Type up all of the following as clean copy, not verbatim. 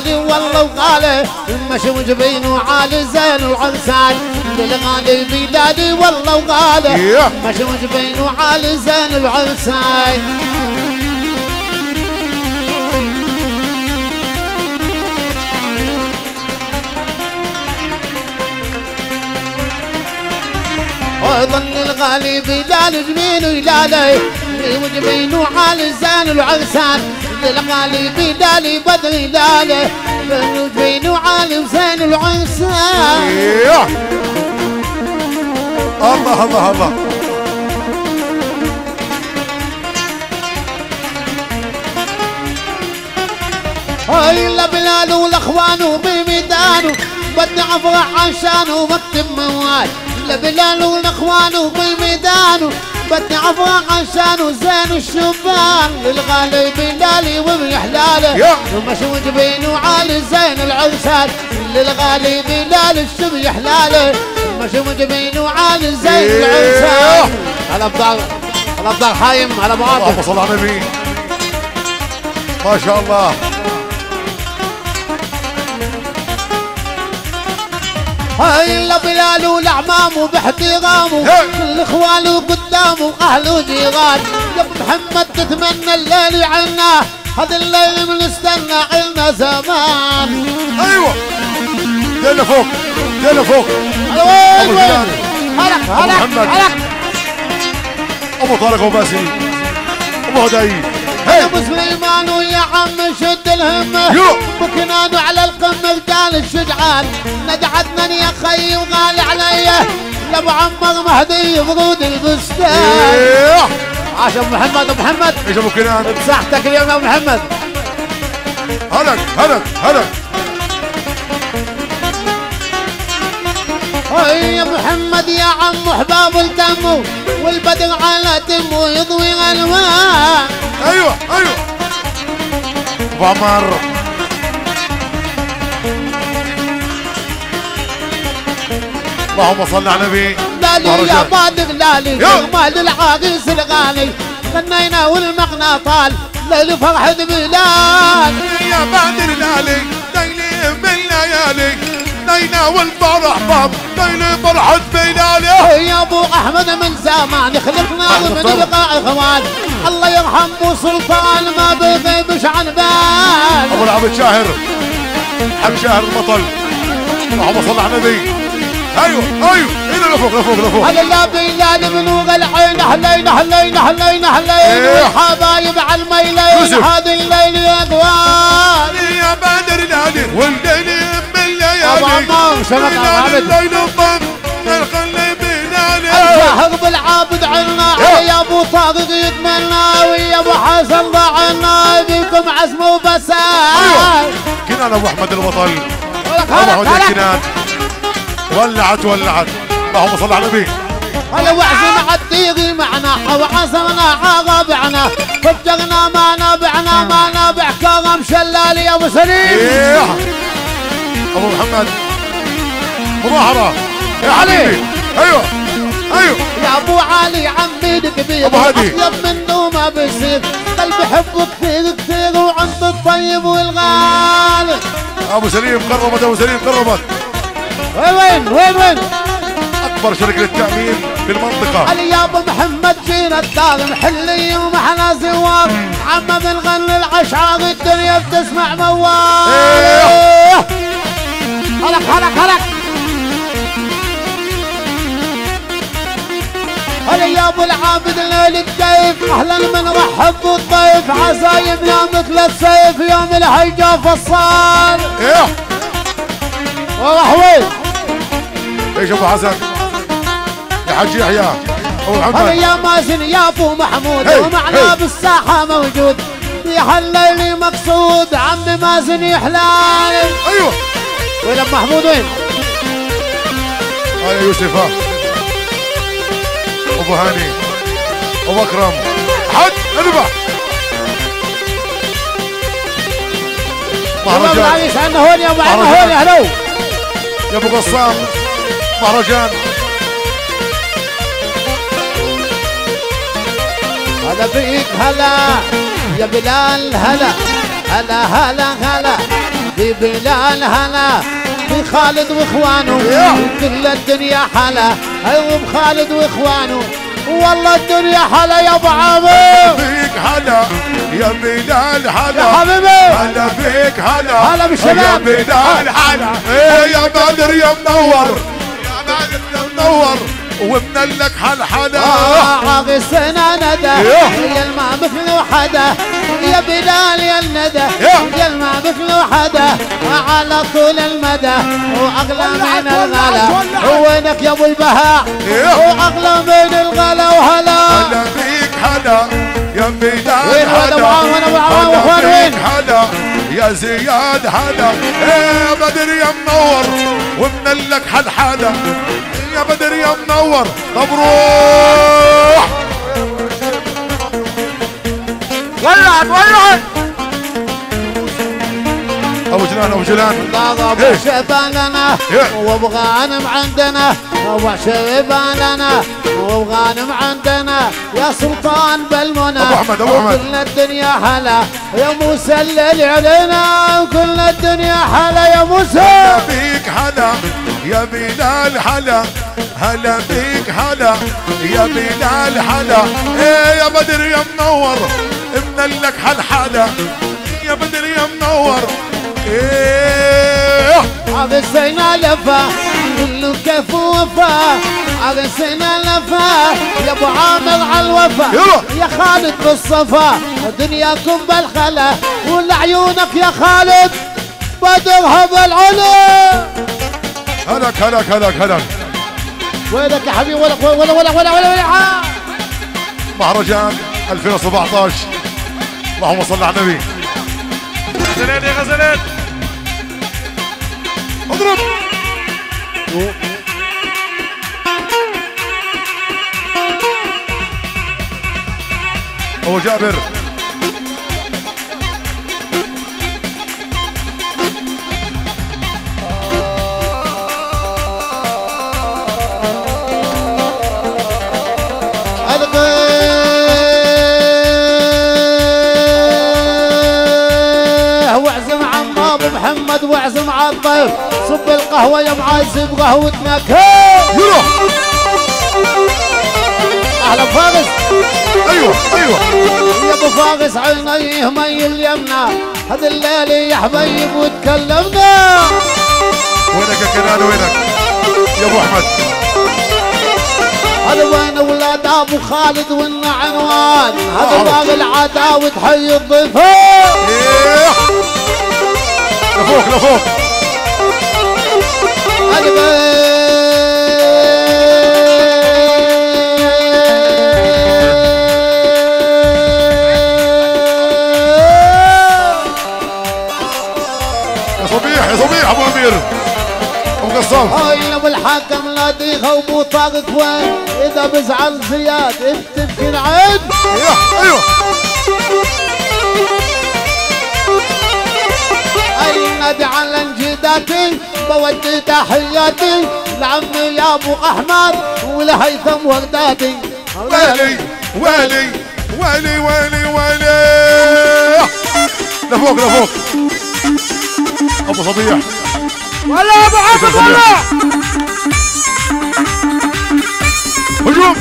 بلالي والله وغالي مشوا جبينه عالي زين العرسان للغالي بلالي والله وغالي مشوا جبينه عالي زين العرسان وظل الغالي بلال جميل ويلالي وجبينه عالي زين العرسان للغالي بلالي بدر يلالي وجبينه عالي وزين العرسان الله الله الله هاي الا بلال والاخوان بميدانه بدي افرح عشانه واكتب موال لبلال والاخوان بالميدان بدي افرح عشانه زين الشبان للغالي بلالي وابن حلاله ومشوا جبينه عالي زين العرسان للغالي بلال الشبي حلاله ومشوا جبينه عالي زين العرسان على ابطال حايم على ابو عاطف اللهم صل على النبي ما شاء الله هاي الا بلال والاعمام باحترامه كل اخوانه قدامه اهله وجيران يا ابو محمد تتمنى الليل عنا هذا الليل بنستنى عنا زمان ايوه دينا فوق دينا فوق وين هلك ابو طارق وباسل ابو هداي يا ابو سليمان ويا عم شد الهمه بكنانه على القمه رجال الشجعان ندعتنا يا خي وغالي علي لابو عمر مهدي ورود البستان عاش ابو محمد ابو محمد ايش ابو كنان بصحتك اليوم يا ابو محمد هلك يا محمد يا عم احباب التم والبدر على تمه يضوي الوان ايوه ابو عمار اللهم صل على النبي لالي يا بادر لالي جمال العريس الغالي غنينا والمغنى طال ليل فرحة بلال يا بادر لالي ليلي من ليالي لينا والفرح باب ليلي فرحة بلالي يا ابو احمد من زمان خلقنا ومن بقاع اخوان الله يرحم ابو سلطان ما بغيبش عن بال ابو العبد شاهر حق شاهر البطل اللهم صل على النبي ايوه هنا لفوق هلا لا بلال بنوغ العين حلينا والحبايب على الميلين هذا الليل يا اقوال يا بدر لالي والليل من ليالي ابو عمار شبك عابد الليل الضم الخلي بلالي الجاهر بالعابد عنا يا ابو طارق يتمنى ويا ابو حسن ضعنا بكم عزم وبسال كنان ابو احمد البطل هلا كنان ولعت اللهم صل على النبي هلا وعزم عالديغي معنا وعزمنا عاقبعنا فجرنا ما نابع كرم شلالي يا ابو سليم ابو محمد مظاهرة يا علي ايوه يا ابو علي عمي كبير ابو هادي اطيب منه ما بيصير قلبي حبه كثير وعند الطيب والغالي ابو سليم قربت وين اكبر شركه للتامين في المنطقه علي يا ابو محمد جينا الدار محلي ومحنا زوار عم بنغني العشاق الدنيا بتسمع موال هلك هلا يا ابو العابد الليل الكيف اهلا بنرحب بالضيف عزايم يا مثل السيف يوم الهيجه فصال وراح وين ايش ابو حسن يا حاج يحيى ابو محمد هلا يا مازن يا ابو محمود ومعنا بالساحه موجود يا هالليل مقصود عمي مازن يحلال ايوه وين ابو محمود وين يا يوسف ابو هاني ابو اكرم حد اذبح مهرجان يسعدنا هون يا ابو عنا هون هلو يا ابو قصام مهرجان هلا بيك هلا يا بلال هلا في بلال هلا في خالد واخوانه كل الدنيا حلا ايوه بخالد واخوانه والله الدنيا حلا يا ابو عامر فيك هلا يا بلال هلا يا حبيبي هلا فيك هلا هلا بالشباب يا بلال هلا يا بدر يا منور يا بدر يا منور ومنلك هالحلا عاقسنا ندى يا الما مثل حدا يا بلال يا الندى يا الما مثل حدا على طول المدى واغلى من الغلا وينك يا ابو البهاء واغلى من الغلا وهلا هلا فيك هلا يا بلال وين هذا ابو عوان ابو عوان واخوان وين هلا يا زياد هلا يا بدر يا منور ومنلك هالحلا يا بدر يا منور مبروك ولعت ولعت ابو جلال ابو جلال ابو شباننا وابو غانم عندنا ابو شباننا وابو غانم عندنا يا سلطان بالمنى ابو احمد ابو احمد كل الدنيا حلا يا موسى الليل علينا كل الدنيا حلا يا موسى هلا بيك هلا يا بلال هلا هلا بيك هلا يا بلال هلا يا بدر يا منور منلك هالحلا يا بدر يا منور عبسينا لفا كله كيف وفا عبسينا لفا يا ابو عامر على الوفا يا خالد بالصفا دنياكم بالخلا ولعيونك يا خالد بدرها بالعلا هلك هلك هلك هلك وينك يا حبيبي ولا مهرجان 2017 اللهم صل على النبي غزلات يا غزلات اضرب ابو جابر محمد واعزم على الضيف صب القهوه يا معزب قهوتنا يلا اهلا فارس ايوه ايوه يا ابو فارس عينيه مي اليمنى هذا الليل يا حبيب وتكلمنا وينك يا كنان وينك يا ابو احمد هذا وين اولاد ابو خالد والنعنوان هذا باغي العداوه تحيي الضيفان لفوق لفوق يا صبيح يا صبيح ابو امير ابو قصاب هاي ابو الحاكم لا ديخه وابو طاقك وين اذا بزعل زياد انت يمكن عد ايوه نادي على انجداتي بودي تحياتي لعمي يا ابو احمد ولهيثم ورداتي ويلي ويلي ويلي ويلي ويلي لفوق لفوق ابو صبيح ولا ابو عبد ولا هجوم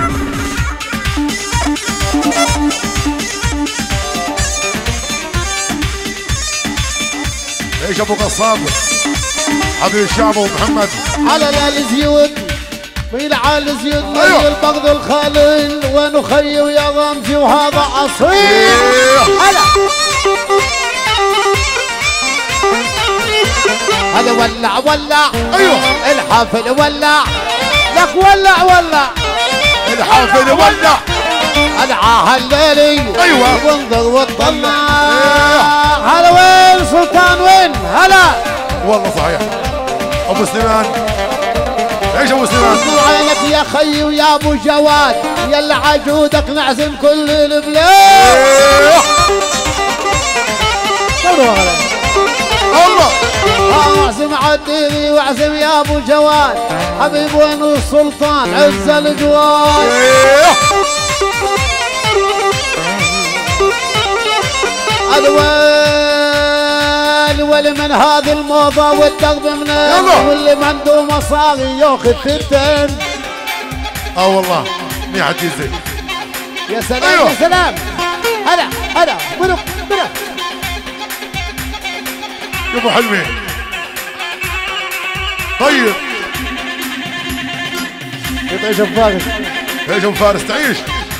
ايش ابو قصاب حبيب الشعب ومحمد على الزيود مين على الزيود أيوه. البغض الخالي وين خيي ويا غامزي وهذا اصيل هلا هلا ولع ولع ايوه الحافل ولع لك ولع ولع الحافل ولع العاهه الليلي ايوه وانظر وطلع هلا وين سلطان وين هلا والله صحيح ابو سليمان ايش ابو سليمان عينك يا خي ويا ابو جواد يلا عجودك نعزم كل البلاد الله اعزم عديلي واعزم يا ابو جواد حبيب وين السلطان عز الجواد واللي من هذه الموضة والدغب من واللي منده مصاري ياخذ ثنتين. والله منيح عزيزي. يا سلام يا سلام. هلا برك شوفوا حلوين. طيب تعيش بفارس. تعيش بفارس تعيش.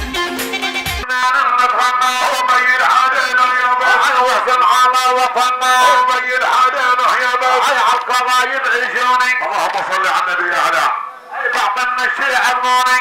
اللهم صل على النبي يا علاء. بعض النشيع الموني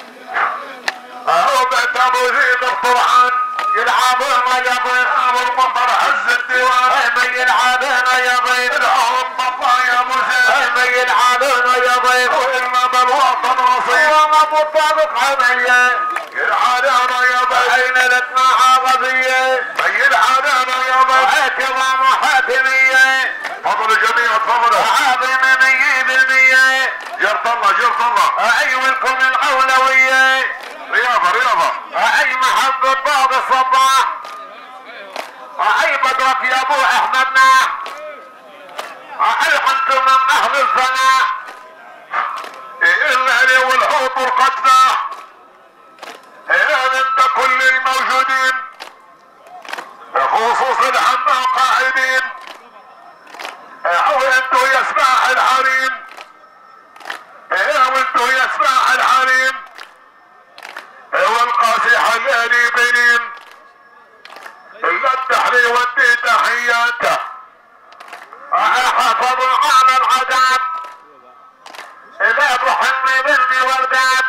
وبيت ابو زيد الطرحان يلعبون يضيع والمطر عز الديوان يلعبون يضيع المطر يا ابو زيد يلعبون يضيع وإلنا بالوطن نصيب وما ابو طارق حميه يلعبون يضيع عين لتنا عربيه يلعبون يضيع كرام حاكميه. تفضل الجميع تفضل. عظيم 100%. جرت الله ايوالكم الاولويه. رياضه اي محمد بعض الصباح اي بدرك يا ابو احمدنا اي انتم من اهل الفناء الليل والحوض والقتنى انت كل الموجودين خصوص الحمام قاعدين وانتو يسمع الحريم وانتو يسمع الحريم والقاسي حلالي بنين التحلي ودي تحياته حافظوا على العذاب اذا بحني بني وردات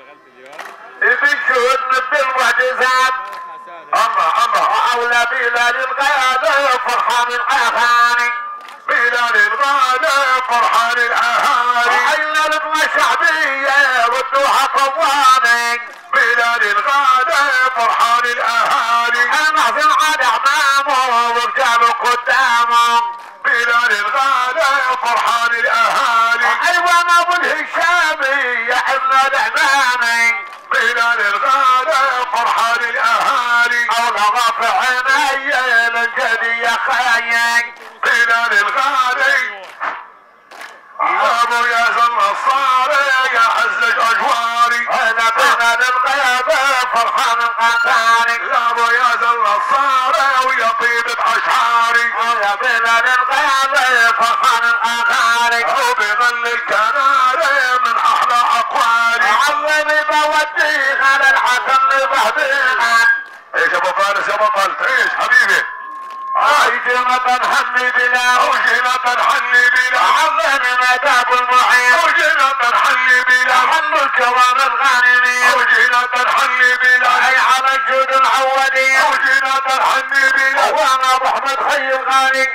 بنشهد مثل المعجزات. الله اولى بلال الغالي فرحان الاغاني بلال الغالي فرحان الاهالي عينا لبنى شعبيه ودوها قواني بلال الغالي فرحان الاهالي نحزن على اعمامه ورجاله قدامه بلال الغالي فرحان الاهالي ايوان ابو الهشامي يا ابن العمامي بلال الغالي فرحان الاهالي اولى رافع عيني للجدي يا خايي بلال الغالي يا ابو ياس النصاري يا عزج اجواري انا بلال الغالي فرحان القتالي يا ابو ياس النصاري ويا طيبة اشعاري يا بلال الغالي فرحان القتالي وبظل الكناري من احلى اقوالي عظمي بوديك على الحسن لبهدينا. ايش ابو فارس يا بطل تعيش حبيبي. جينا نحني بلا وجينا نحني بلا عظمي مداب المحيط وجينا نحني بلا حل الكرام الغانمين وجينا نحني بلا اي على الجود العودين وجينا نحني بلا وانا ابو احمد خي الغاني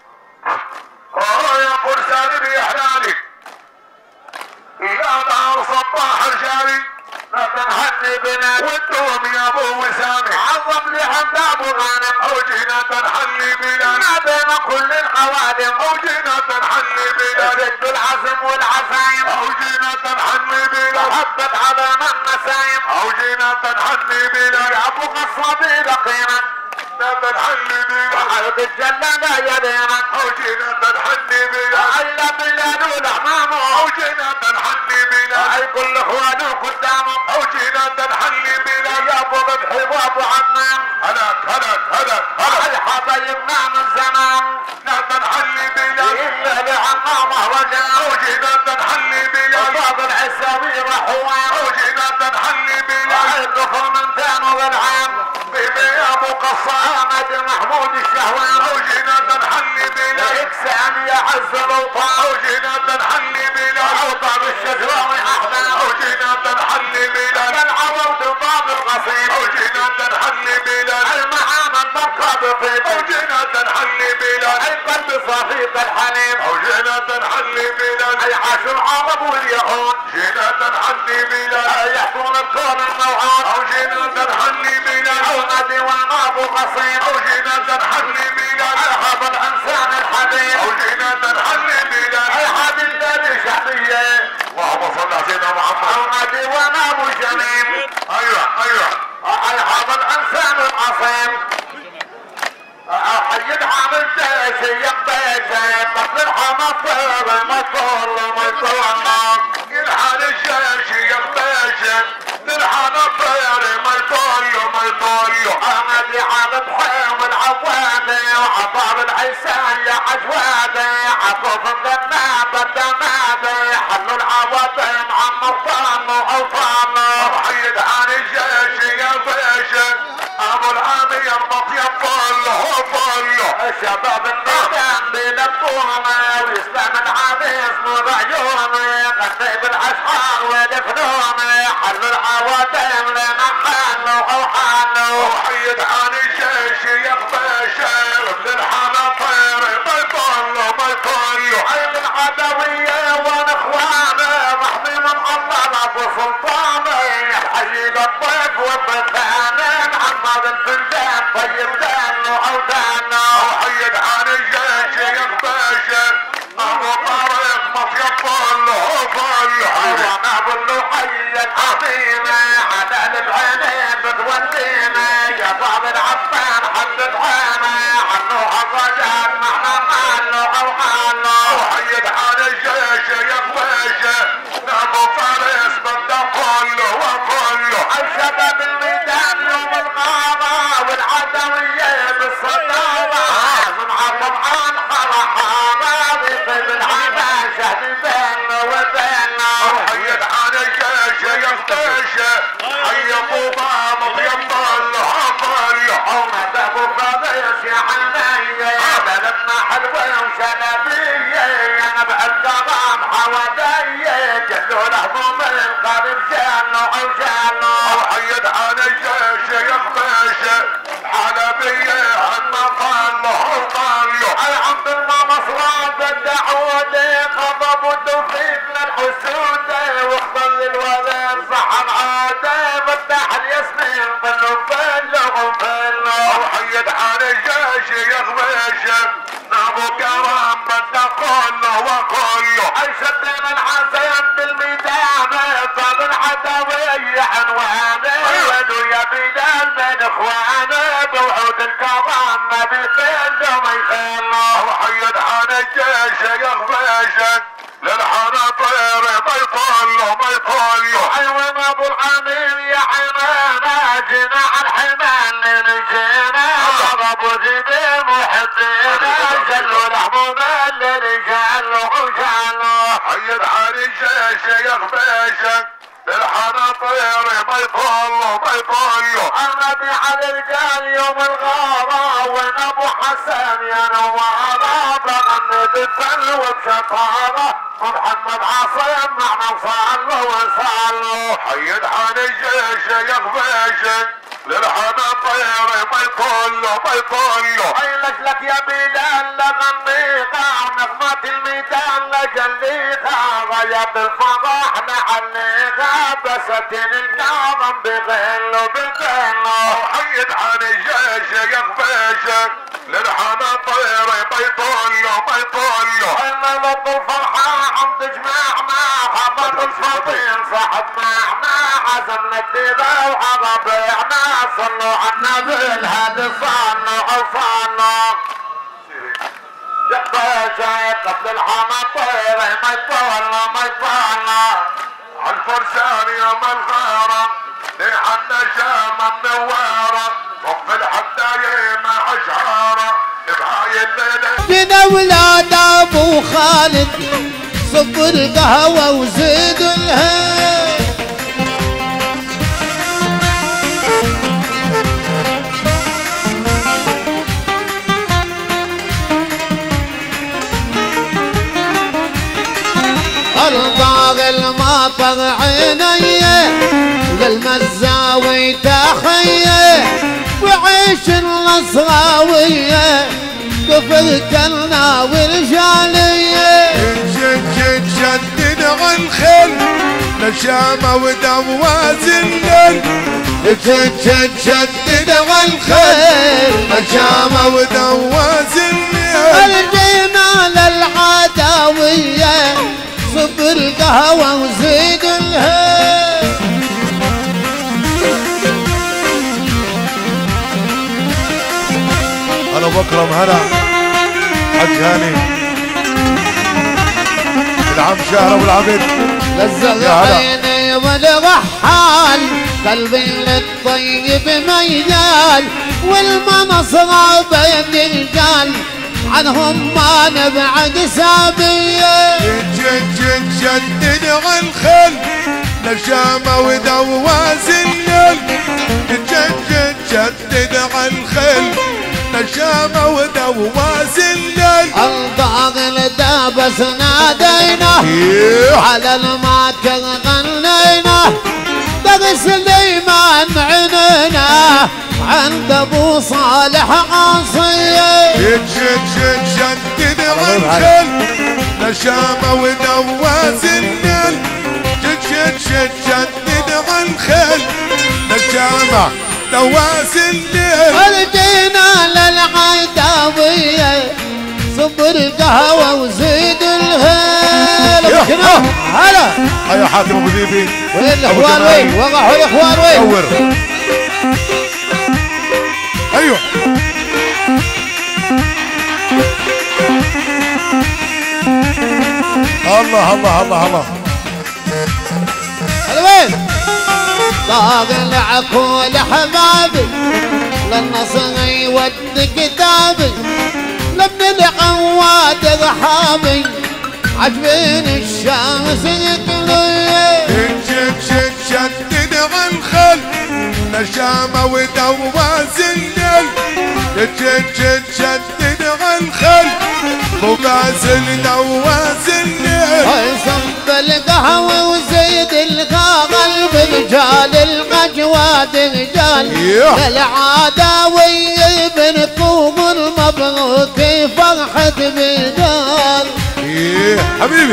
يا فرسان بيحلالي يا نهار صباح الجاري لا تنحني بنا والدوم يا ابو وسامي عظم لي حمد ابو غانم اوجينا تنحني بنا ما بين كل القوادم اوجينا تنحني بنا جد العزم والعزايم اوجينا تنحني بنا حبت على من نسايم اوجينا تنحني بنا يا ابو قصابي لقينا لا تنحني بنا وحرب الجلة يدينا اوجينا تنحني بنا الا بلاد والاحمام اوجينا تنحني بنا اي كل اخوانه قدامه اوجينا تنحني بنا يا ابو ذبحي وابو عدنان هلك اي حبايبنا من زمان لا تنحني بنا الا لعنا مهرجان اوجينا تنحني بنا باب العساوي رحوان اوجينا تنحني بنا اي الظفر من ثانو والعام بيبي يا ابو قصار احمد محمود الشهوان اوجينا تنحني بنا يكسان يا عز الاوطان اوجينا تنحني بنا اوطان الشجراوي احلام اوجينا تنحني بنا العوض باب القصيم اوجينا تنحني بنا المعامل مركب طيب اوجينا تنحني بنا القلب صفيق الحليم اوجينا تنحني بنا يعاش العرب واليهود جينا تنحني بنا يحكون الكون الموعود اوجينا تنحني بنا اولادي وانا ابو قصيم اوجينا تنحني بنا ارهب الانسان الحبيب اوجينا تنحني بنا الحب الذي شعبيه اللهم صل على سيدنا محمد اولادي وانا ابو جميل ايوه ارهب الانسان العصيم حيد عامل جيش شيخ باشا طفل الحناطير ما يطول ما يطول يلحن الجيش يا باشا للحناطير ما يطول ما يطول. انا اللي عاد بحاول عوادي وعطار العيسان يا عجوادي عطوف الغنابة الدنابي حلوا العوادي معمر طانو وطانو وحيد عن الجيش يا باشا ابو الامير مطيب طله طله. الشباب الندم بيلبوني ويسلم العريس نور عيوني غني بالاشعار والفنوني حلوا العوادم لنا حلوا وحلوا. وحيد عن الجيش يا باشا للحناطير ما يطله ما يطله. عين العدوية والاخواني محمي من الله ابو سلطاني حيد الضيف والضيفاني محمد الفنجان طيب دانه او دانه. وحيد عن الجيش يا باشا ابو طارق مطيب طله طله. وانا ابو اللوحية العظيمة على العينين بتولينا يا بعض العفان حد العينة عنه الرجال معنا ماله او حاله. وحيد عن الجيش يا باشا ابو فارس بده كله وكله. الشباب الميدان يوم الغابة والعدوية بالصدارة من عطب عن حرحانة بيطيب العبا شهد بيننا وبيننا. وحيد عن الجيش يا باشا حي ابو بابا يطله طله. عمد ابو فارس يا عيني بلدنا حلوة وشنبية انا بهالكرام حوادية جلوا لهم القريب جانو او جانو. وحيد عن الجيش يا باشا حلبية عنا طله طله. الحمد لله مصرات الدعودة غضب والتوفيق للحسود واختل الولد صح العادة مفتاح الياسمين ظلوا فلوا فلوا. وحيد عن الجيش يا باشا ابو كرم بده كله وكله. شدنا العزيم بالميدان طال العدوية عنوانه ولو يا بلال من اخوانه بوعود الكرام ما بيخلوا ما يخلوا. وحيد عن الجيش يا باشا للحناطير ما يطله ما يطله. حيوان ابو الامير يا حمانا جينا على الحمال لنجينا ضربوا جبين محبينا جلوا لحمونا للرجال وجالوا. حيد عن الجيش يا باشا للحناطير ما يطله ما يطله. النبي على الرجال يوم الغارة وين ابو حسن يا نوارة بغني بالفن وبشطارة ومحمد عاصم معنا صالوا وصالوا. حيد عن الجيش يا باشا للحناطير ما يطله ما يطله. عيلك لك يا بلال لغنيها نغمة الميدان لجليها غياب الفرح لعليها بساتين الكرم بغلو بغلو. وحيد عن الجيش يا باشا للحناطير ما يطله ما يطله. انا لطف الفرحة عم تجمعنا حمد الفضيل صاحب معنا عزمنا الدبا وعربيعنا صلوا على النبي الهادي صانو وصانو. يا باشا قبل الحناطير ما يطول ما يطول. عالفرسان يوم الغارة ليح النشامة منورة وفي الحداية مع اشعارة بهاي الليلة. جنا ولاد ابو خالد صبوا القهوة وزيدوا الهي. الطاغ الماطر عيني للمزاوي تحية وعيش النصراوية كفر كلنا والجالية. جد جدد عالخل نشامة ودواز الليل. جد جدد عالخير نشامة ودواز الليل. الجينا للعداوية صب القهوة وزيد الهي. انا بكرم هلا حج هاني العم شهر ابو العبد لزق عيني والرحال قلبي للطيب ميال والمنصر بين الرجال عنهم ما نبعد سابية جدد على الخل نشامة ودواز الليل جدد على الخل نشامة ودواز الليل الضاغل دابس نادينا على الماكر غنينا درس ليمان عنينا عند ابو صالح عاصية جدد على الخل نشامة ودواز الليل جدد على الخل نشامة دواز الليل ولدينا للعداوية صب القهوة وزيد الهيل هلا هيا حاتم ابو ذيبي وين الاخوان وين وقعوا الاخوان وين دور ايوه الله الله الله الله هلا وين طاغل عكول حبابي للنصر يود كتابي لابن العواد رحابي عجبين الشمس يطلع شدد على الخل نشامة ودواز الليل شدد على الخل وغازل دواز الليل صب القهوة وزيد الغاغل برجال القجواد رجال العداوي بنكوم المبروك فرحة بدار حبيبي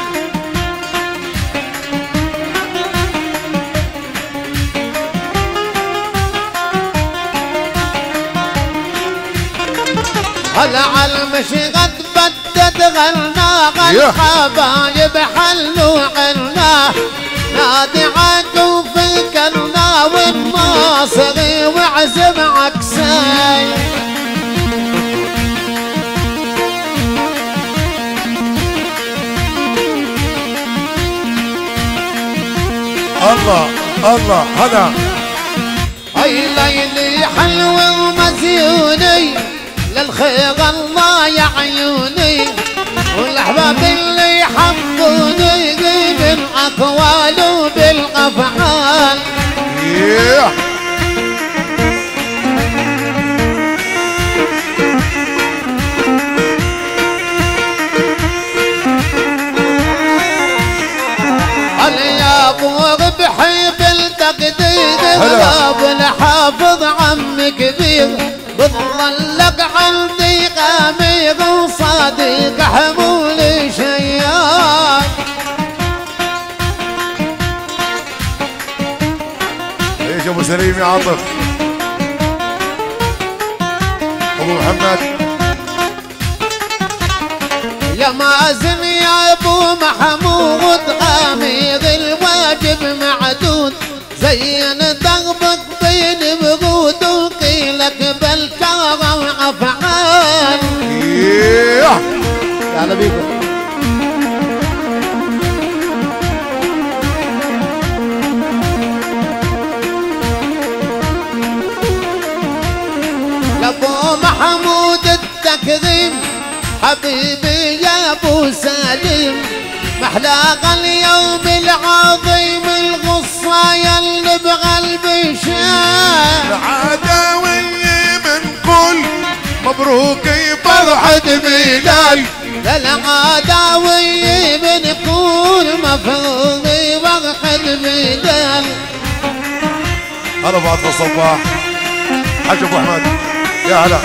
هلا عالمشغد بدت غلنا الحبايب حلوا عنا نادي عقو فكرنا والناصري وعزم عكسي الله الله هلا اي ليلي حلوة ومزيوني للخير الله يا عيوني والاحباب اللي يحبوني بالاقوال وبالافعال يا ابو ربحي بالتقدير ابو الحافظ عم كبير بتظلق عندي غمير وصديق حمول شيال ايش ابو سليم يا عاطف ابو محمد يا مازن يا ابو محمود غامير الواجب معدود زين دربك بين برود وقيلك بالكرم وافعال اهلا بيكم لابو محمود التكريم حبيبي يا ابو سليم محلاق اليوم العظيم الغصة يلي بقلبي شاف العداوي من كل مبروك فرحة ميلاد للعداوي بنقول مفروض فرحة ميلاد هلا ابو عطف الصباح حاج ابو احمد يا هلا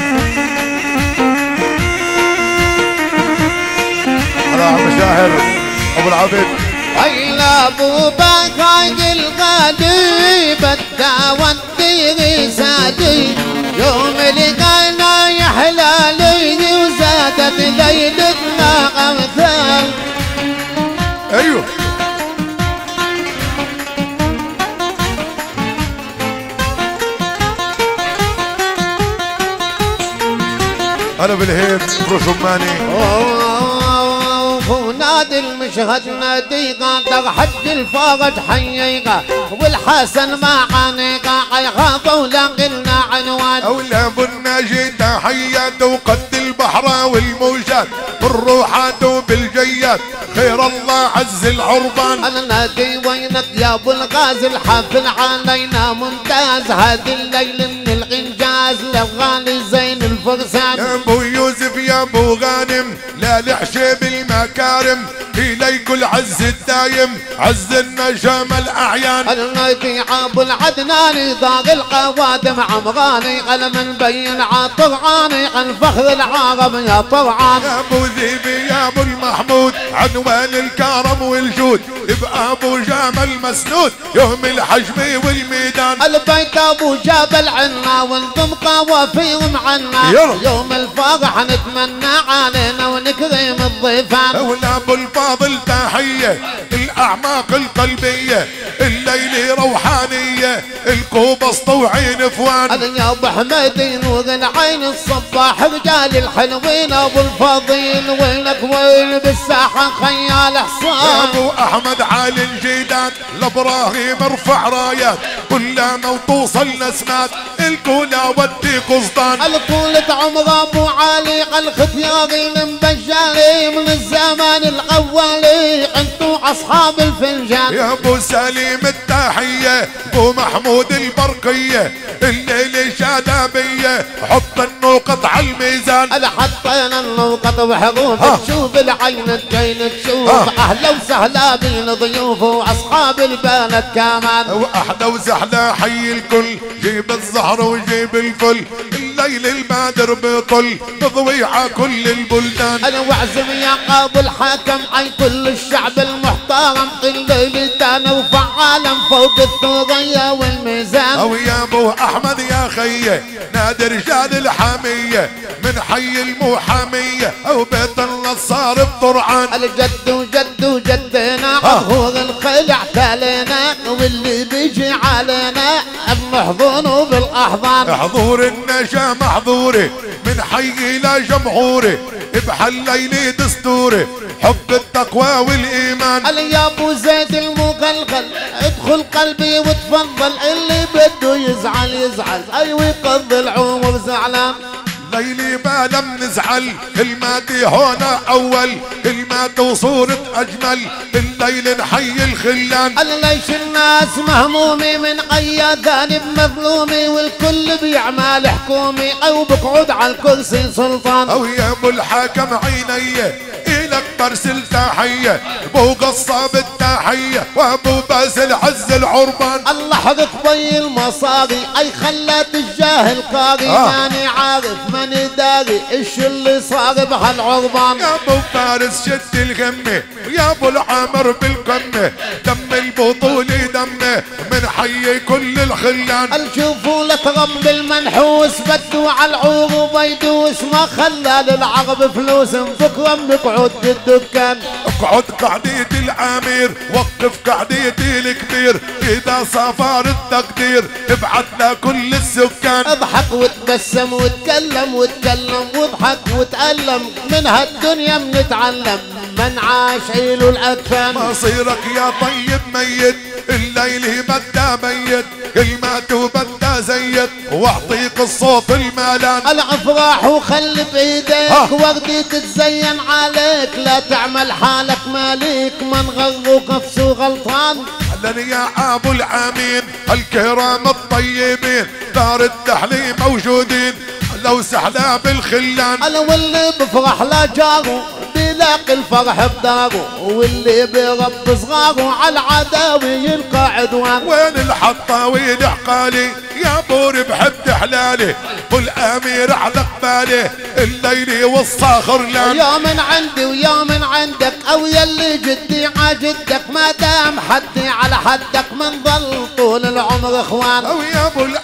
هلا عم شاهر ابو العبد هيا ابو بكر الغالي بدا ودي سادي يوم لقينا يحلى لي وزادت ليلتنا امثال ايوه هلا هلا بالهيب رشماني. ونادي المشهد ناديقا حج الفرج حييقا والحسن ما عانيقا يخاف ولا قلنا عنوان. أولى أبو الناجي تحيات وقد البحر والموجات بالروحات وبالجيات خير الله عز العربان. أنا نادي وينك يا أبو الغازي الحفل علينا ممتاز هذه الليل من الإنجاز للغالي زين الفرسان. يا أبو يوسف يا أبو غانم لا لحشي بالمكارم إليك العز الدايم عز النجم الأعيان. النادي أبو العدناني ضاق القوادم عمراني قلم مبين عطرعاني الفخر العرب يا طرعان. يا أبو ذيبي يا أبو المحمود عنوان الكرم والجود بأبو جامل مسنود يوم الحجم والميدان. البيت أبو جابل عنا وانتم قوافيهم عنا يوم الفرح نتمنى علينا ونكرم الضيفان. أولى أبو الفاضل تحية الأعماق القلبية الليلة روحانية الكوبس طوعين فوان. أنا يا أبو حميد نور العين الصباح رجال الحلوين أبو الفضيل وينك وين بالساحة خيال حصان. يا أبو أحمد عالي الجيدات لإبراهيم ارفع رايات كلما وتوصل نسمات الكولا ودي قصدان. الطولة عمر أبو علي الختياري المبجالي من الزمان الأولي انتو أصحاب الفنجان. يا أبو سليم التحية أبو محمود البرقية الليلة شادابية حط النقط على الميزان. أنا حطينا النقط وحروف تشوف العين الجين تشوف أهلا وسهلا بين ضيوف وأصحاب البلد كمان. وأحلى وسهلا حي الكل جيب الزهر وجيب الفل الليل البادر بطل بضويعة كل البلدان. أنا وعزم يا قابل الحاكم عي كل الشعب المحترم الليل دانا وفعالا فوق الثريا والميزان. أو يا أبو أحمد يا خيه نادي رجال الحامية من حي المحامية أو بيت النصار بطرعان. الجد وجد وجدنا ظهور الخيل اعتالينا واللي بيجي علينا بنحضنه بالاحضان. حضور النجا محظوري من حي الى جمهوري بحل ليلي دستوري حب التقوى والايمان. يا ابو زيد المغلغل ادخل قلبي وتفضل اللي بده يزعل يزعل ايوه يقضي العمر زعلان. ليلي ما لم نزعل الماتي هنا اول المات وصورة اجمل الليل نحيي الخلان. ليش الناس مهمومي من اي ذنب مظلومي والكل بيعمل حكومي او بقعد على الكرسي سلطان. او يا ابو الحاكم عيني إلك برسل تحية ابو قصاب التحية وابو باسل عز العربان. الله حق طي المصاري اي خلت الجاهل قاري ماني عارف ماني داري ايش اللي صار بهالعربان. يا ابو فارس شد الغمة ويا ابو العامر بالقمة دم البطولة دمه من حي كل الخلان. الشوفوا لك رب المنحوس بدو على العروبة يدوس ما خلى للعرب فلوس بكره بنقعد بالدكان. اقعد قعدية العامير وقف قعدية الكبير اذا صفار التقدير ابعت لكل السكان. اضحك وتبسم وتكلم وتكلم واضحك وتألم من هالدنيا بنتعلم من عاش عيله الاكفان. مصيرك يا طيب ميت الليل بدا ميت المات وبدا زيت واعطيك الصوت المالان. الافراح وخلي بايديك وردي تتزين عليك لا تعمل حالك مالك من غروك نفسه غلطان. اهلا يا ابو العامين الكرام الطيبين دار التحليم موجودين لو سحلا بالخلان. انا واللي بفرح لا جاره بيلاقي الفرح بداره واللي برب صغاره على العداوي يلقى عدوان. وين الحطاوي العقالي يا بور بحب حلالي والامير على قبالي الليل والصاخر لان. يا من عندي ويا من عندك او يلي جدي عجدك ما دام حدي على حدك من ظل طول العمر اخوان. او يا ابو الامير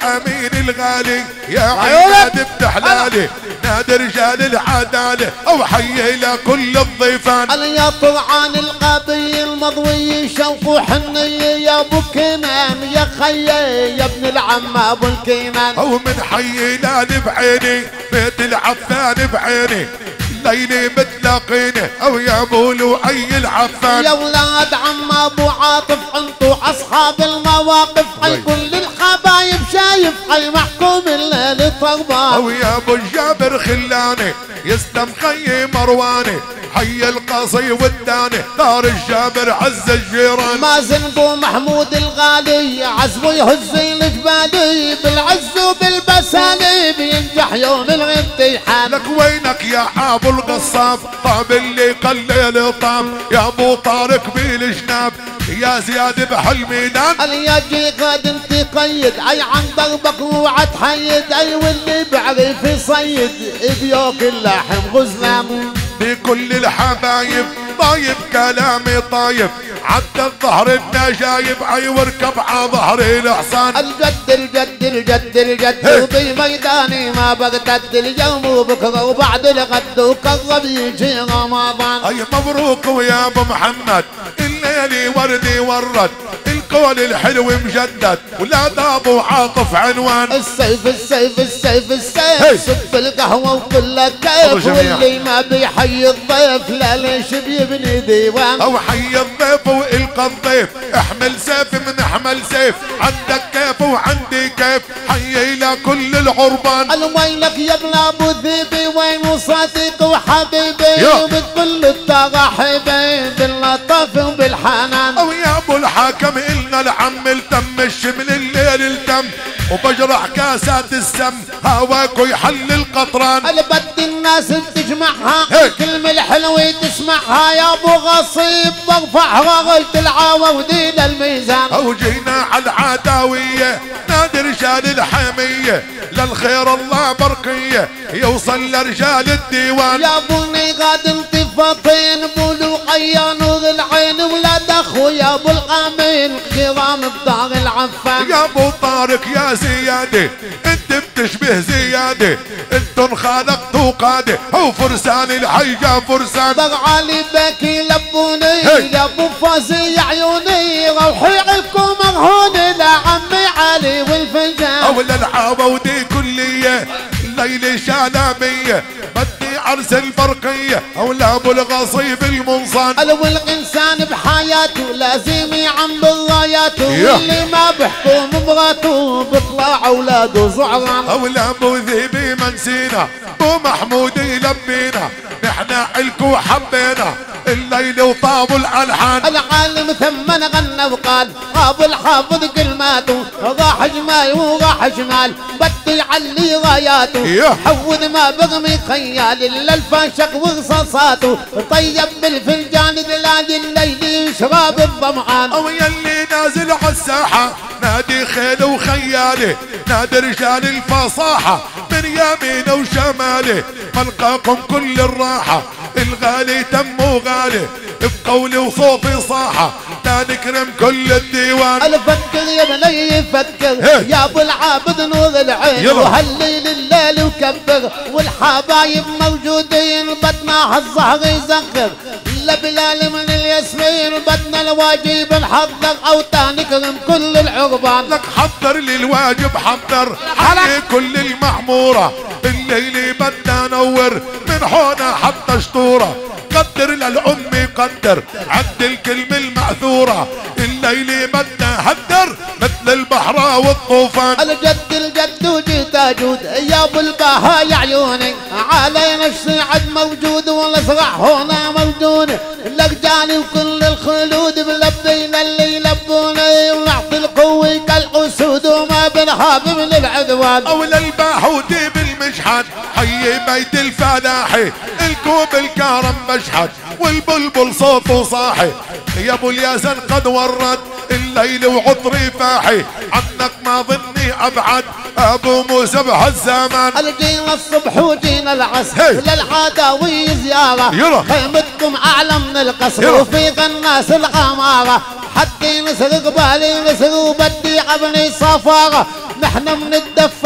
الامين الغالي يا عياد بتحلالي نادي رجال العداله او حي لكل الضيفان. يا طلعان القبي المضوي شوق وحنيه يا ابو كنان يا خيي يا ابن العم ابو الكنان. او من حي لالي بعيني بيت العفان بعيني ليلي بتلاقيني او يا ابو لؤي العفان. يا ولاد عم ابو عاطف انتو اصحاب المواقف حي كل الحبايب شايف حي محكوم الليل طربان. او يا ابو الجابر خلاني يسلم خي مرواني حي القصي والداني دار الجابر عز الجيران. مازن بو محمود الغالي عزبو يهز الجبالي بالعز وبالبسالي بينجح يوم الامتحان. لك وينك يا ابو القصاب طاب اللي قليل طاب يا ابو طارق بالجناب يا زياد بحلميدان. اليجي قد انت قيد اي عن ضربك وعد حيد اي واللي بعرف يصيد بيوك اللحم غزلان. بكل الحبايب طايب كلامي طايب عد الظهر النجايب اي واركب على ظهر الحصان. الجد الجد الجد الجد بميداني ما بغتد اليوم وبكره وبعد الغد وقرب يجي رمضان. اي مبروك ويا ابو محمد الليلي وردي ورد القول الحلو مجدد ولاد ابو عاطف عنوان. السيف السيف السيف السيف سب القهوه وكلها كيف واللي ما بيحيي الضيف لا ليش بيبني ديوان. او حي الضيف والقى الضيف احمل سيف من احمل سيف عندك كيف وعندي كيف حي لكل العربان. وينك يا ابن ابو ذيبي وين صديق وحبيبي وبكل التراحيبي باللطف وبالحنان. او يا ابو الحاكم إلنا العم التم الشمل الليل التم وبجرح كاسات السم هواك ويحل القطران. بدي الناس بتجمعها الكلمة الحلوة تسمعها يا ابو غصيب برفعها قلت العواودي للميزان. او جينا على العداوية نادي رجال الحامية للخير الله برقية يوصل لرجال الديوان. يا ابوني غاد انتفاضين بولو عيان العين ولاد اخويا ابو القامين كرام بدار العفان. يا ابو طارق يا زيادة انت بتشبه زيادة انتن خالقتوا قادة او فرسان الحيجة فرسان. ضغعالي باكي لبوني يا ابو فازي يا عيوني روحي عكم مرهوني لعمي علي والفنجان. او للعواودي كلية ليلي شالامية بدي عرس البرقية او لابو الغصيب المنصان. والانسان بحياته لازم يعم الراياته واللي ما بحكم مراته بطلع اولاده زعران. او لابو ذيبي منسينا بو محمودي لبينا نحنا الكو حبينا الليل وطابوا الالحان. العالم ثمن غنى وقال ابو الحافظ كلماته راح جمال وراح شمال بدي يعلي غاياته حوذ ما بغمي خيال الا الفاشق ورصاصاته طيب بالفنجان دلال الليل شراب الظمآن. او يلي نازل على الساحه نادي خيل وخيالي نادي رجال الفصاحه من يمينه وشماله ملقاكم كل الراحه الغالي تم وغالي بقولي وصوتي صاحه لا نكرم كل الديوان. الفكر يا بني يفكر يا ابو العابد نور العين وهالليل الليل وكبر والحبايب موجودين بدنا هالظهر يزخر لا بلال من الياسمين بدنا الواجب نحضر او تنكرم كل العربان. لك حضر لي الواجب حضر حي كل المعموره الليل بدنا نور من هنا حتى شطوره قدر للأم قدر عد الكلمة المأثورة الليل بدنا هدر مثل البحر والطوفان. الجد الجد وجيت اجود يا ابو الباها يا عيوني علينا السعد موجود والازرع هنا موجود لك جاني وكل الخلود بلبينا اللي يلبوني ونعطي القوة كالاسود وما بنهاب من العدوان. او للباحوتي بالمشحد حي بيت الفلاحي الكوب الكرم مشحد والبلبل صوته صاحي يا ابو الياسن قد ورد الليل وعطري فاحي عنك ما ظني ابعد ابو موسى بهالزمان. جينا الصبح وجينا العصر للعداوي زيارة خيمتكم اعلى من القصر وفي الناس الغمارة حتى نسر قبالي نسر وبدي ابني صفارة نحن من الدفة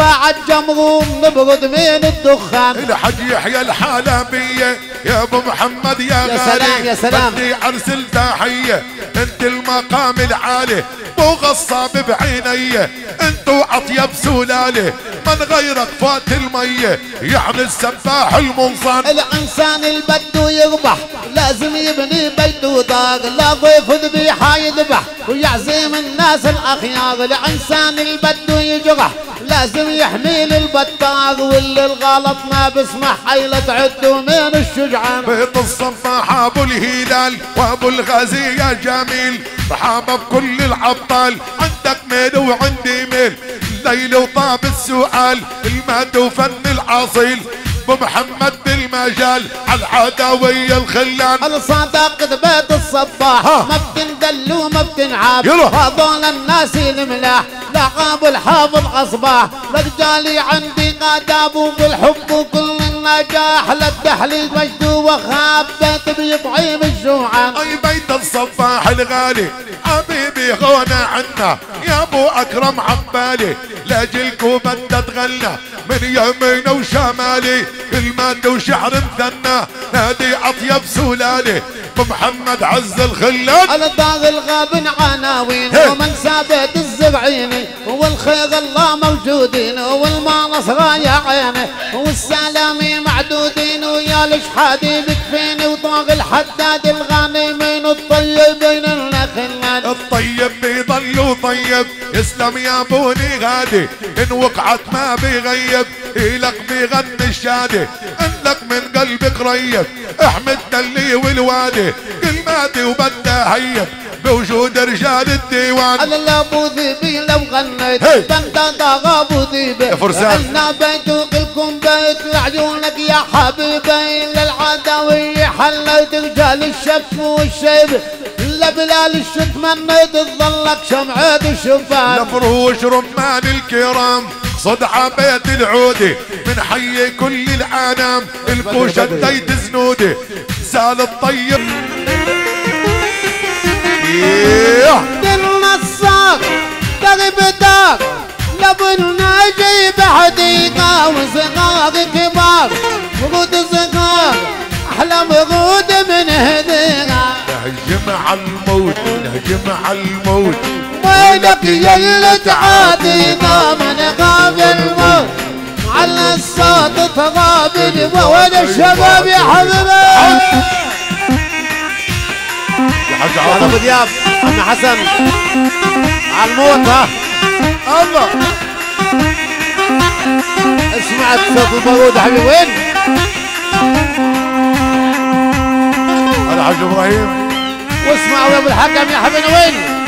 الخمروم نبرد من الدخان. الحج يحيى الحلبية يا ابو محمد يا غالي. يا سلام يا سلام. بدي ارسل تحية انت المقام العالي مو غصاب بعيني انتو اطيب سلالة من غيرك فات المية يعني السفاح المنصان. الانسان اللي بده يربح لازم يبني بيته دار لا ضيف ذبيحة يذبح ويعزم الناس الاخيار. الانسان اللي بده يجرح لازم يحميل البطار واللي الغلط ما بسمح حيلة تعدوا من الشجعان. بيت الصفاح ابو الهلال وابو الغازي يا جميل رحابة بكل العبطال عندك ميل وعندي ميل ليل وطاب السؤال الماد وفن العاصيل ابو محمد بالمجال عالعداوية الخلان. الصداقة بيت الصباح ما بتندل وما بتنعاب هذول الناس الملاح لعاب الحافظ اصباح رجالي عندي قاداب وبالحب وكل النجاح للتحليل مجد وخاب بيت بيطعم الجوعان. اي بيت الصباح الغالي حبيبي غنى عنا يا ابو اكرم عبالي لاجلكوا بدي اتغنى من يمين وشمالي الماد وشعر مثنى نادي اطيب سلالي بمحمد عز الخلان. الدار الغابن عناوين ومن ثابت الزرعيني والخير الله موجودين والمانص رايح عيني والسلامي معدودين ويا الشحادي بكفيني وطاغ الحداد الغانمين الطيبين الخلان. الطيب بيضل طيب يسلم يا بوني غادي ان وقعت ما بيغيب إلك بيغني الشادي انك من قلبك قريب احمد دلي والوادي كلماتي وبدا هيب بوجود رجال الديوان. انا لا ابو ذيبي لو غنيت بنت ضاغ ابو ذيبي يا فرسان انا بيت وكلكم بيت لعيونك يا حبيبي للعداوية حليت رجال الشف والشيب لبلال الشت منيت تظلك شمعات الشفان. لفروش رمان الكرام صدعة بيت العودي من حي كل الانام البوشة ديت زنودي سال الطيب النصاق تغيب دار لبنا جيب حديقة وصغار كبار ورود صغار احلام ورود من هديقة نهجم على الموت نهجم على الموت وينك يلي تعادينا من غاب الموت على الصوت تغابن وين الشباب يا حبيبي يا ابو دياب عم حسن على الموت ها الله اسمعت صوت البارود حبيبي وين؟ الحاج ابراهيم واسمعوا يا ابو الحكم يا حبيبي وين؟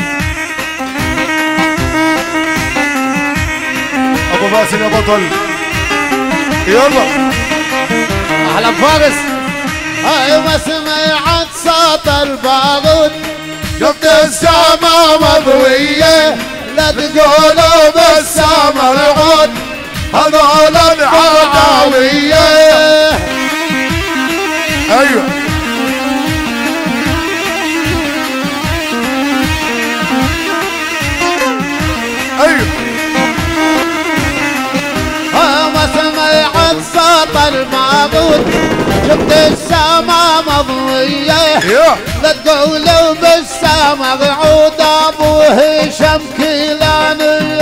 ابو باسل يا بطل يلا احلى فارس. هاي ما سمعت صوت البارود شفت السما مضوية لا تقولوا بالسما رعود هذول العداوية. ايوه ايوه ما سمعت صوت البارود شفت السما مضوية لا تقولوا بالسما رعود ابو هشام كيلاني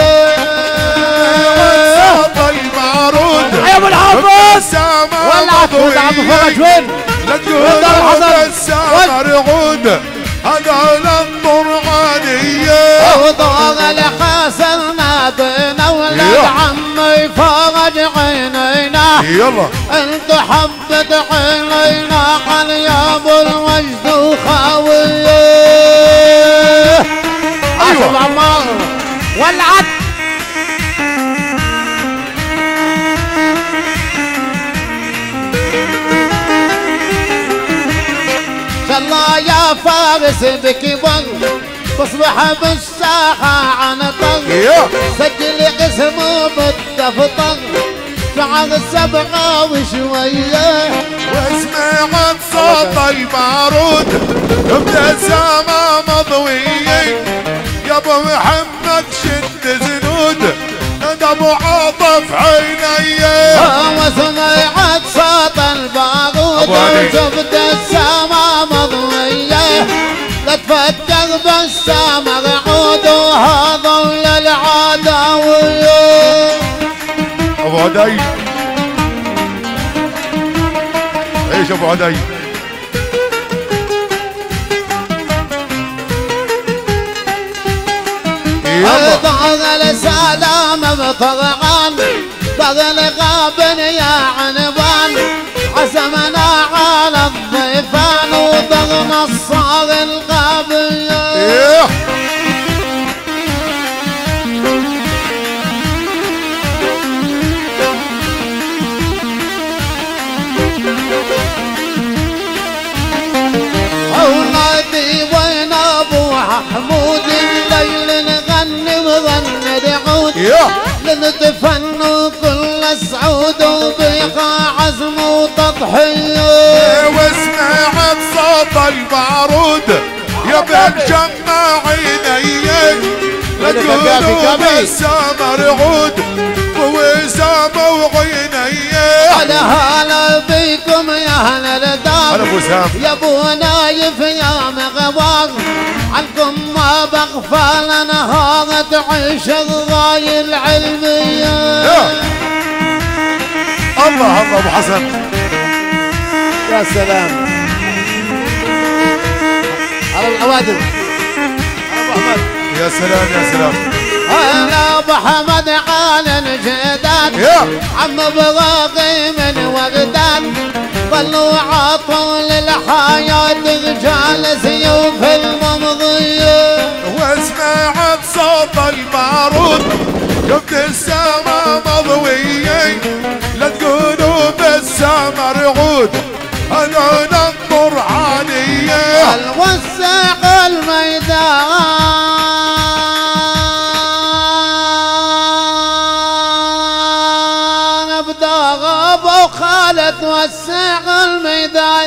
صوت البارود يا ابو الحافظ ولعت ولد عم فرج وين؟ لا تقولوا بالسما رعود هذول الطرعانية وضوغ الحسن نادينا ولد عمي فرج عينينا يلا انت حبت عينينا على يا ابو الوجد وخاويه. ايوه عمار ولعت الله يا فارس بكبر تصبح بالساحة عن طر سجل اسمه بالدفتر شعر السبعة وشوية واسمع صوت البارود بابتسامة مضوية يا ابو محمد شد زنود ابو عاطف عينه ابو علي شفت السما مضوية لا تفتح بالسما رعود وهذا للعداوية ابو عدي عيش ابو عدي ضغل سلام بطرعان ضغل غابن يا عنبان عزمنا على الضيفان وضغنا الصار الغابية ونادي وين ابو حمود الليل نغني وغني دعود لندفن كل سعود وبيقى عزم وتضحية واسمعت صوت البارود يا بمجمع عينيك لا تقولوا بالسما رعود ووسام وعينيك على هلا بيكم يا اهل الدار يا ابو نايف يا مغوار عنكم ما بغفال نهار تعيش الغاية العلمية الله الله ابو حسن يا سلام على الاوادم ابو احمد يا سلام يا سلام هلا ابو حمد عالن جداد عم بغاقي من وغداد ظلوا عطول الحياة رجال سيوف الممضية واسمعت صوت البارود شفت السما مضوية لا تقولوا بالسما رعود انا ننظر عالية الوسع الميدان وخالد وسع الميدان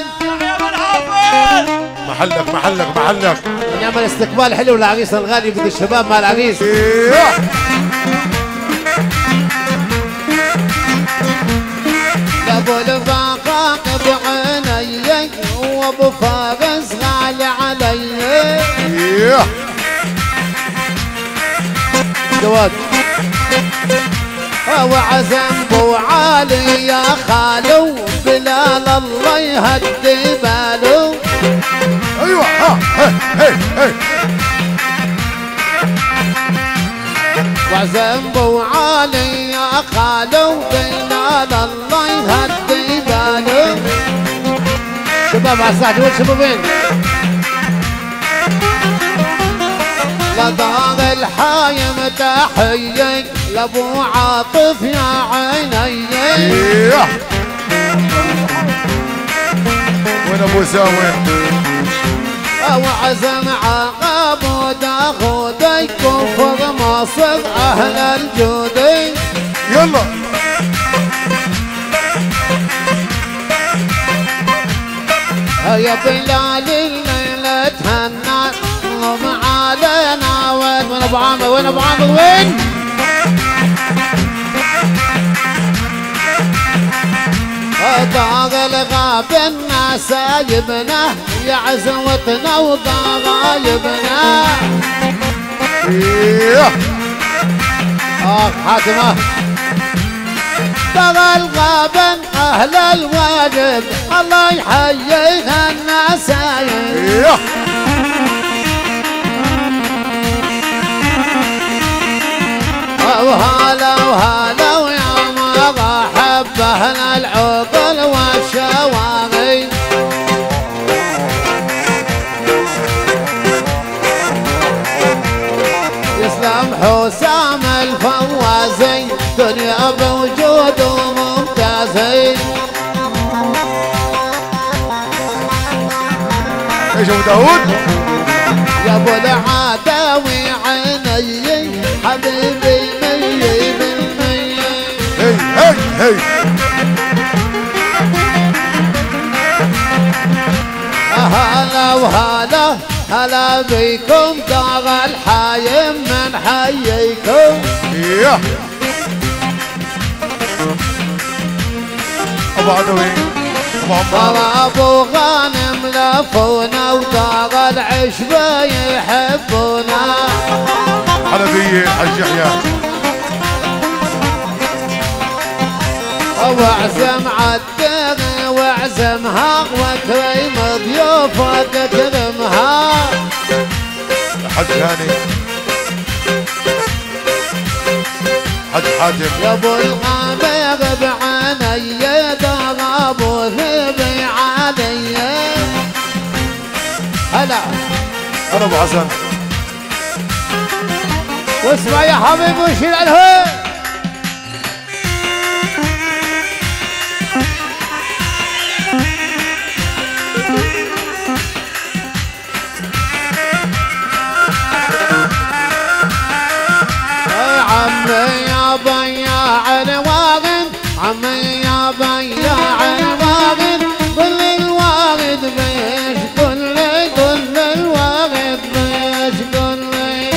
محلك نعمل استقبال حلو للعريس الغالي بد الشباب مع العريس ابو الفاقاق بعيني وابو فارس غالي علي جواد وعزم بو عالي يا خالو بلال الله يهدي باله ايوه هي وعزم بو عالي يا خالو بلال الله يهدي باله شباب على الساحة وين شبابين لا دار الحايم تحيك لابو عاطف يا عيني وين ابو سامي وعزم عقب داخودي كفر مصر اهل الجودي يلا يا بلال الليلة تهنى اللهم علينا وين ابو عامر وين ابو عامر وين دار الغاب الناس سايبنا يا عزوتنا وضرايبنا حاتمه دار الغاب اهل الواجب الله يحييها الناس وهلا وهلا ويا مرحب اهل العقل والشواغي يسلم حسام الفوازي دنيا بوجوده ممتازين ايش ابو داود يا ابو العداوي عيني حبيبي مي بالمي هي هلا وهلا هلا بيكم دار الحايم من حييكم ابو عدوي محمد ابو غانم لفونا ودار العشبة يحبونا. حلبية حج يحيى واعزم عالدغي واعزمها واكرم ضيوفك اكرمها. حج هاني حج حاتم يا ابو الغامر بعيني ضرب وثبي علي. هلا انا ابو حسن واسمع يا حبيبي وشيل عليها. عمي يا بياع الواغد عمي يا بياع الواغد كل الواغد بيش كل الواغد بيش كل.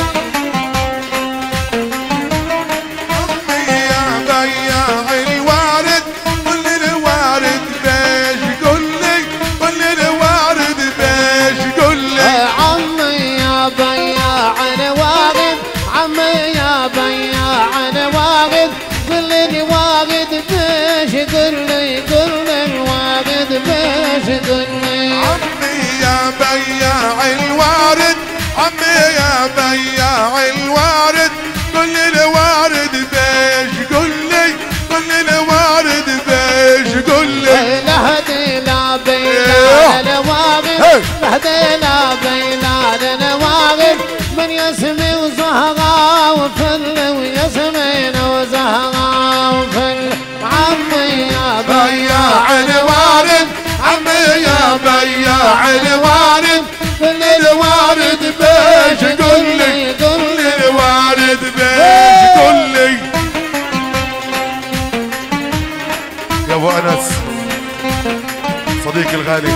عمي يا بياع الوارد كل الوارد بيش قولي كل الوارد بيش قولي. عمي يا بياع الواغد عمي يا بياع الواغد كل الواغد بيش كل الواغد بيش كل. عمي يا بياع الوارد عمي يا بياع الوارد كل الوارد بيش قولي كل الوارد بيش قولي. لهدي لا بيلاد الواغد لهدي لا بيلاد الواغد من يسمي وزهرة وفل ويسمين وزهرة وفل. عمي يا بياع الوارد عمي يا بياع الوارد كل الوارد بيش قولي كل الوارد بيش قولي. يا ابو انس صديقي الغالي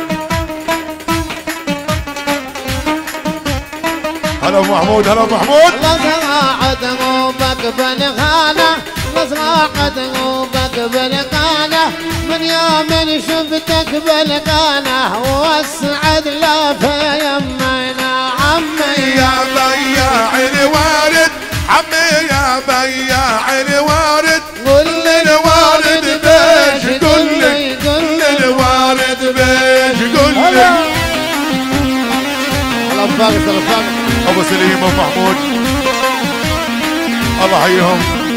هلا ابو محمود هلا ابو محمود. لزراعة غوبك بالغالة لزراعة غوبك بالغالة من يوم شفتك بالغالة والسعد لا في يمنا. عمي يا بياع الوارد عمي يا بياع الوارد كل الوارد بيش قولي كل الوارد بيش قولي. ابو سليم ابو محمود الله يحييهم.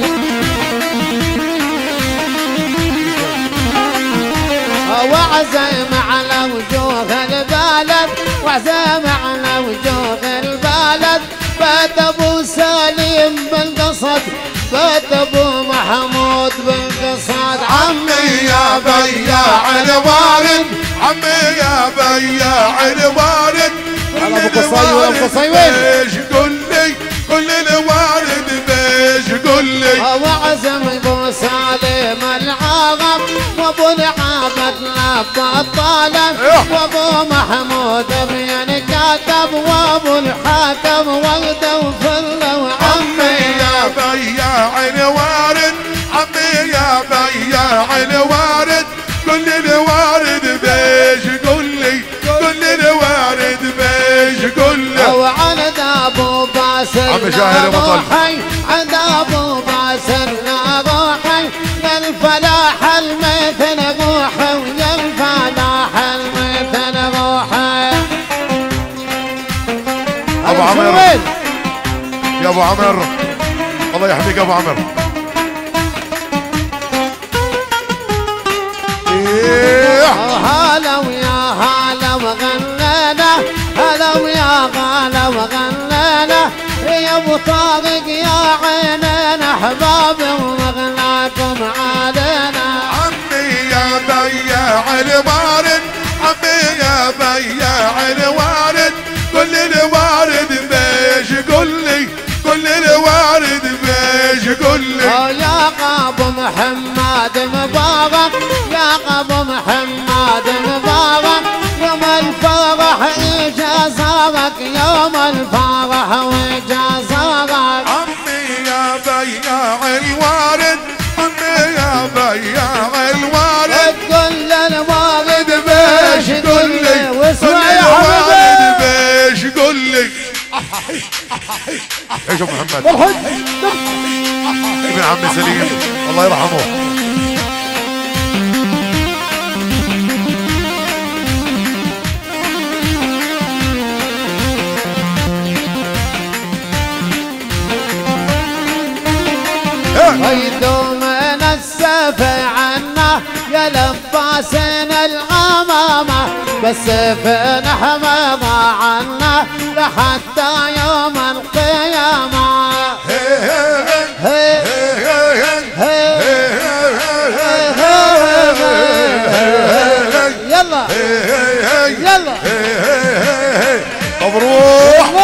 وعزم على وجوه البلد وعزم على وجوه البلد بات ابو سليم بالقصد بات ابو محمود بالقصد. عمي يا بياع الوارد عمي يا بياع الوارد كل الوارد بيش قولي كل الوارد بيش قولي. وعزم ابو سليم العرب وابو العابد لبى الطالب وابو محمود بين كاتب وابو الحاتم ورد وفل. عمي يا بياع الوارد عمي يا بياع الوارد كل الوارد بيش قولي كل الوارد بيش قولي. وعند ابو باسل عم شاهر بطل عند ابو باسل روحي للفلاح المثل روحي وللفلاح المثل روحي. ابو عمر يا ابو عمر الله يحميك ابو عمر. هلا ويا هلا وغنينا هلا ويا هلا وغنينا يا ابو طارق يا عينينا احبابي ومغناكم علينا. عمي يا بياع الوارد عمي يا بياع الوارد كل الوارد بيش قولي كل الوارد بيش قولي. يا ابو محمد مبارك يا ابو محمد مبارك يوم الفرح اجازارك يوم الفرح واجازارك. عمي يا بياع الوارد عمي يا بياع الوارد كل الوارد ايش ابو محمد ابن عمي سليم الله يرحمه. ويدو من السيف عنا يا لباسين الغمامة، بالسيف نحمد عنا لحتى يوم القيامة. يلا يلا مبروك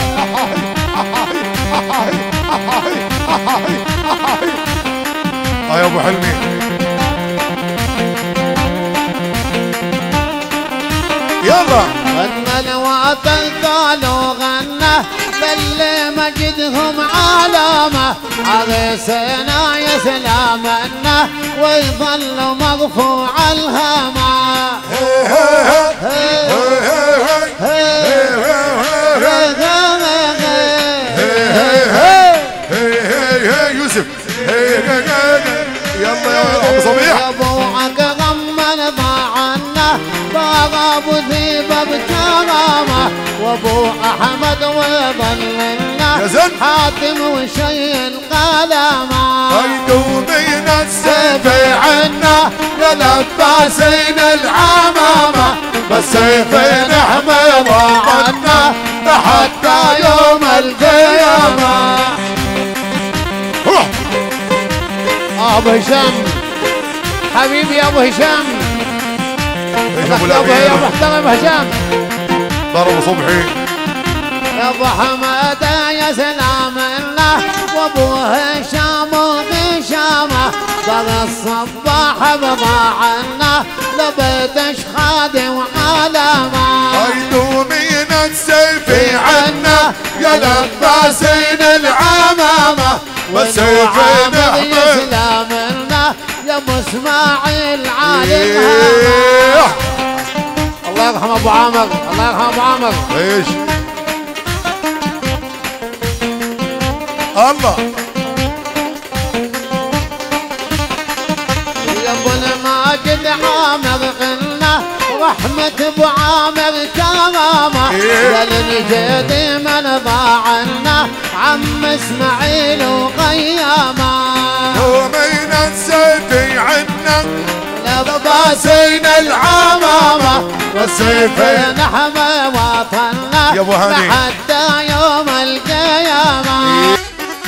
يا ابو حلمي. يلا غنى الوطن قالوا غنى باللي مجدهم علامة، عريسنا يسلامنا ويظل مرفوع الهامة. يوسف يلا يا ابو صبيح. يا ابوعك غمن ضاعنا ضاغ ابو ذيب بكرامه، وابو احمد وظلنا يا زن حاتم وشي القلامه. هيدو من السيف عنا يا لباسين العمامة، بالسيف نحمد عنا حتى يوم القيامه. ابو هشام حبيبي يا ابو هشام، يا محترم هشام ضرب صبحي. يا ابو حماده يا سلام الله، وابو هشام وبشامه ضل الصباح بضاعنا لبدش خادم وعلامه. هيدو من السيف عنا يا لباسين العمامة، والسيف نحمد سلامنا يا ابو اسماعيل عالم. الله يرحم ابو عامر، الله يرحم ابو عامر. ايش الله يا ابو الماجد عامر غنى رحمة ابو عامر كرامة، يا للجدي من ضاعنا عم اسماعيل وقيامة. ومن السيف عنا لباسين العمامة، والسيف نحمي وطننا يا ابو هاني لحتى يوم القيامة.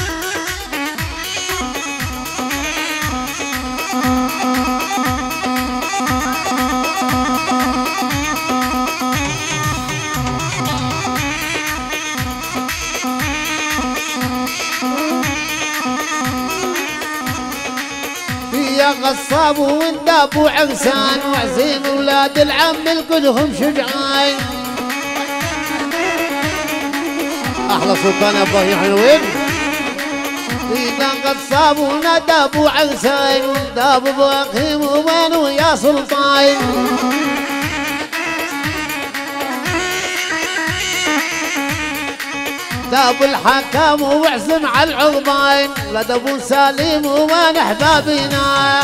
يا غصاب ونداب وعرسان وعزيم ولاد العم الكلهم شجعان. احلى سلطان يا ابو حلوين. إذا غصاب ونداب وعرسان ونداب ابراهيم وين ويا سلطان. داب الحكم وعزم على العظمين لدى ابو سليم وين احبابنا.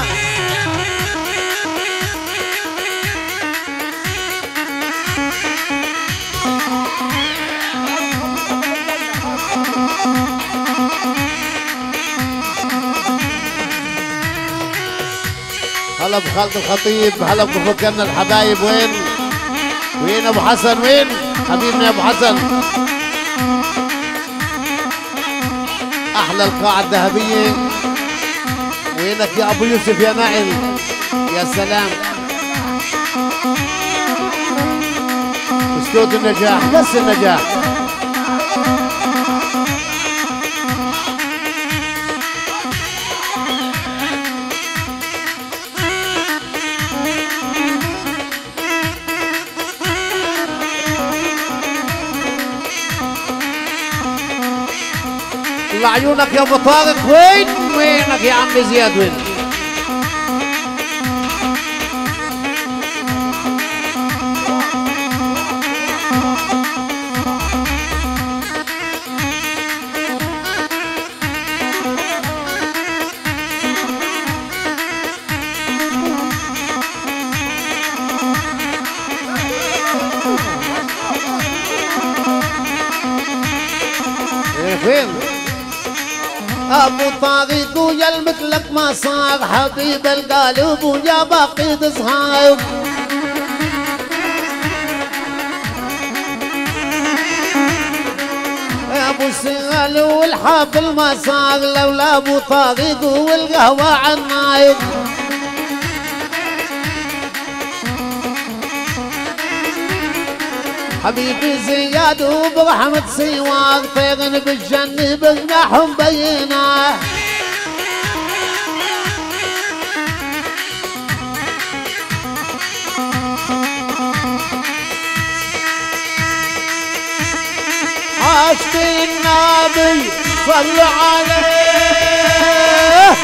هلا بخالد الخطيب، هلا بفكرنا الحبايب. وين ابو حسن؟ وين حبيبنا يا ابو حسن؟ احلى القاعة الذهبية. وينك يا ابو يوسف يا نائل؟ يا سلام. اسلوب النجاح بس النجاح. طلع عيونك يا ابو طارق. وينك يا عمي زياد؟ وين وين ابو طاغيت ويا مثلك ما صار حبيب القلب ويا باقي تصهايب يا ابو السهل والحافل ما صار لولا ابو طاغيت والقهوه عالنايب حبيبي زياد وبرحمة سوار طيرن بالجنة بجناحهم بينا عاشق النبي صلوا عليه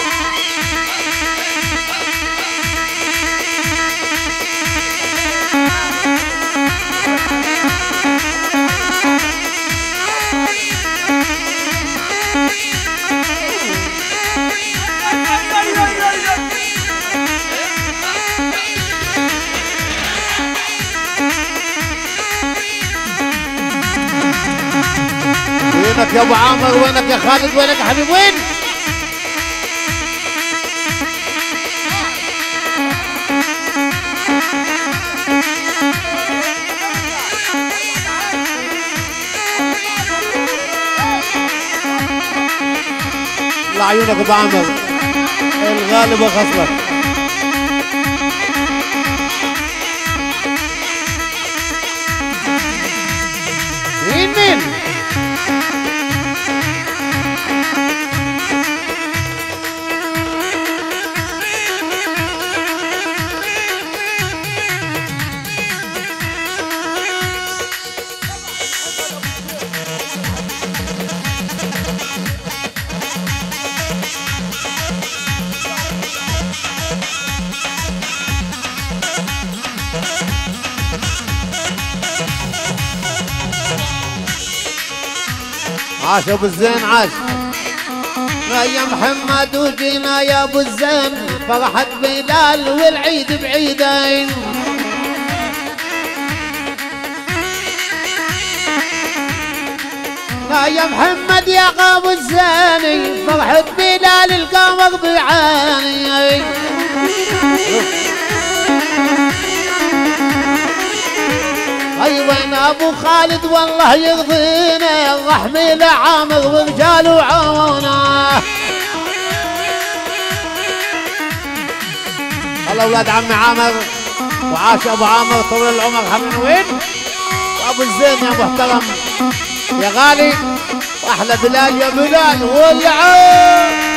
وينك يا ابو عامر وينك يا خالد وينك يا حبيب وين الله عيونك ابو عامر الغالب وخصلك مين عاش ابو الزين عاش يا محمد وجينا يا ابو الزين فرحة بلال والعيد بعيدين يا محمد يا ابو الزين فرحة بلال القمر بعيني وين ابو خالد والله يرضينا الرحمة لعامر ورجال وعونا الله اولاد عمي عامر وعاش ابو عامر طول العمر حبيبي وين وابو الزين يا محترم يا غالي واحلى بلال يا بلال والعين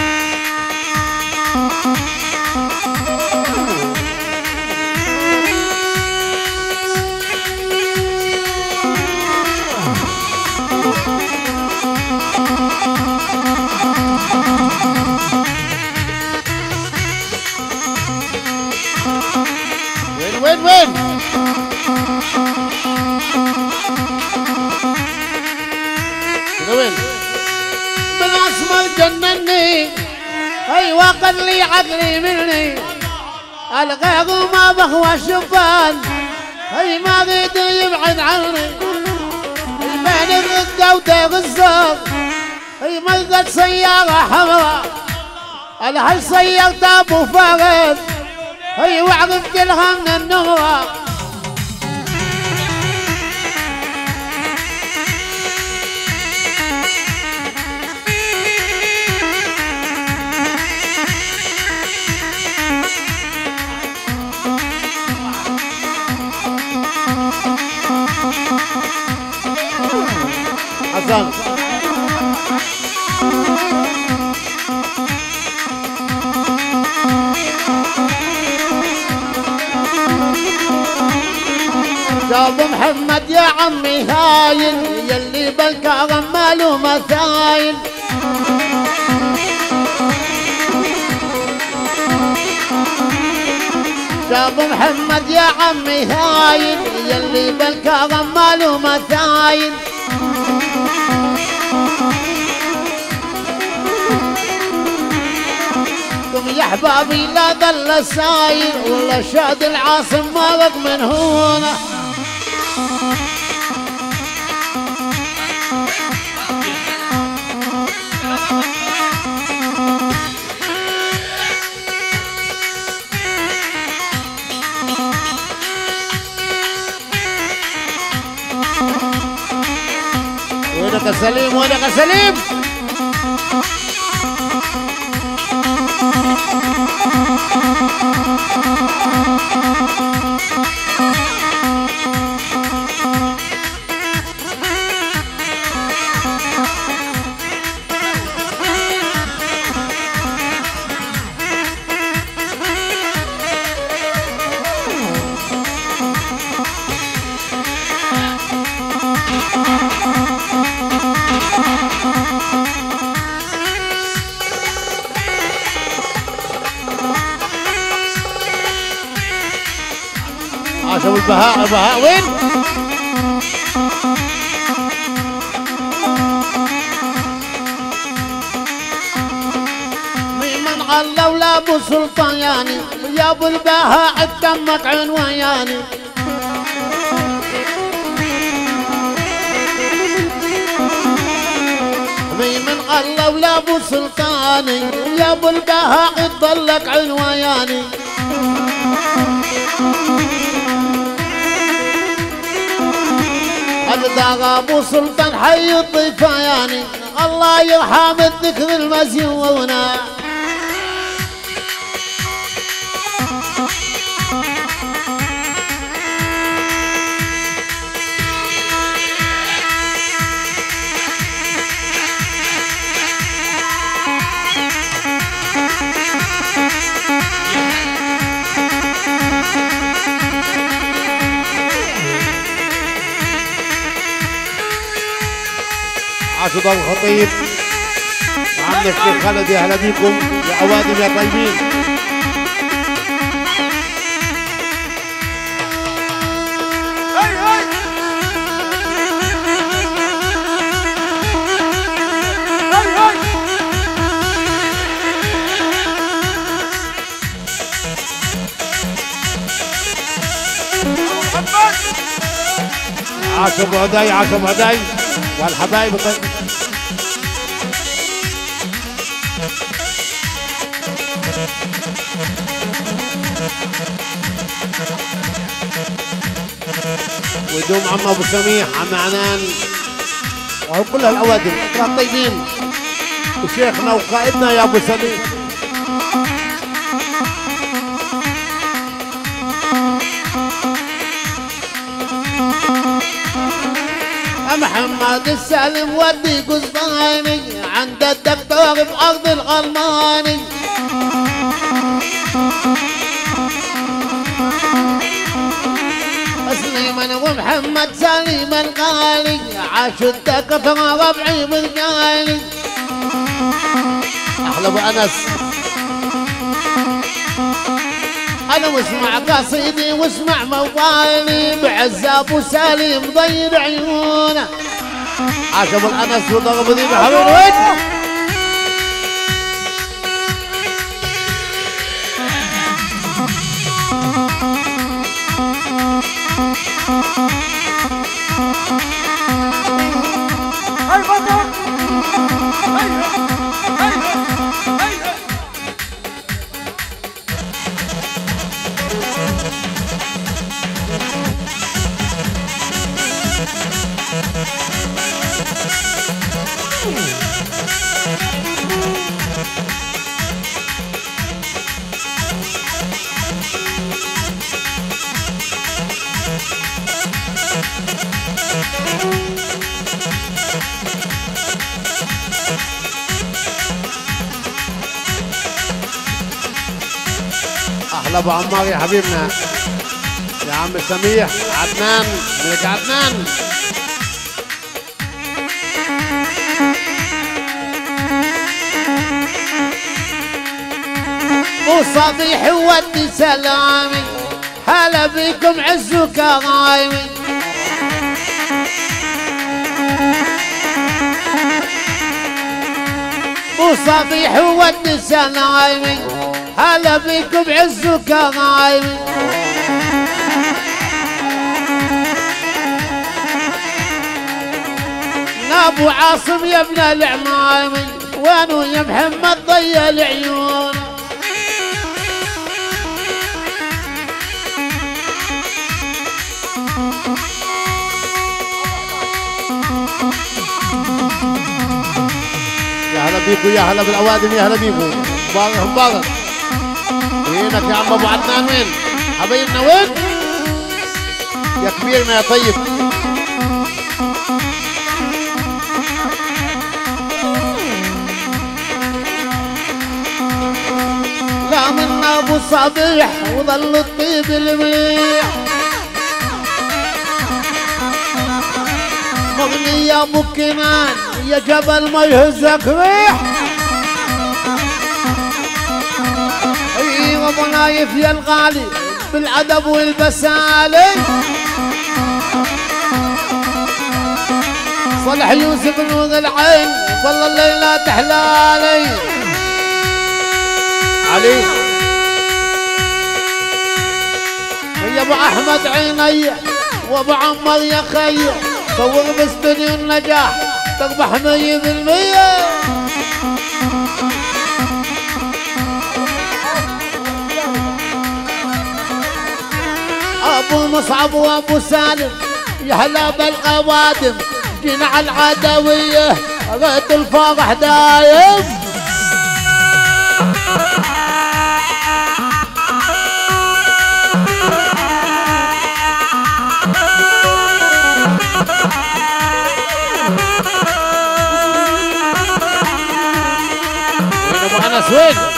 وين وين بالاسمر جنني ايوه قد لي عقلي مني الغير ما بهوى شبان اي ما قد يبعد عني بين الرقه ودير الزور اي ما لقيت سياره حمراء الهل سيرت ابو فارس اي وعرفت لها من النمره حسن جاب محمد يا عمي هايل يلي بالكرم ماله مثايل جاب محمد يا عمي هايل يلي بالكرم ماله مثايل يا احبابي لا ظل ساير ولا شاد العاصم مرق من هنا وينك يا سليم وينك يا سليم. عاشوا البهاء وين؟ مين على ولا ابو سلطاني يا ابو البهاء دمك عنواني. مين على ولا ابو سلطاني يا ابو البهاء تضلك عنواني. الداغ ابو سلطان حي الطيفياني الله يرحم الذكر المزيونة. عاشوا ضل الخطيب عمنا الشيخ خالد، يا هلا بيكم يا اوادم يا طيبين. عاشوا بعدي عاشوا بعدي والحبايب طيب. ويدوم عم ابو سميح عم عنان وهو كلها الاوادم طيبين وشيخنا وقائدنا يا ابو سميح. محمد السالم ودي قسطاني عند الدكتور بأرض الغلماني. سليمان ومحمد سليم الغالي عاشوا الدكتور ربعي بالغالي. احلى ابو انس انا واسمع قصيدي واسمع موالي بعز ابو سليم ضير عيونه. عاش ابو الانس وضرب ذي بحبيب وين؟ هاي بطل احلى ابو عمار يا حبيبنا يا عم سميح عدنان ملك عدنان. مو صبيح ودي سلامي هلا بكم عز وكرايمي. مو صبيح ودي سلامي هلا بكم عز وكرايمي. ابو عاصم يا ابن العمايمي وانو يا محمد ضي العيون. بيكو يا هلا بالاوادم يا هلا بيكو مبارك وينك يا عم ابو عدنان وين حبايبنا وين يا كبيرنا يا طيب لا من ابو صبيح وظل الطيب المليح مغني يا ابو كنان يا جبل ما يهزك ريح ايوه ابو نايف يا الغالي بالادب والبسالي صلح يوسف نور العين والله الليله تحلالي علي يا ابو احمد عيني وابو عمر يا خي صور باستوديو النجاح تربح 100%. ابو مصعب وابو سالم يا هلا بالقوادم جينا على العدويه غيت الفرح دايم وين ابو انس وين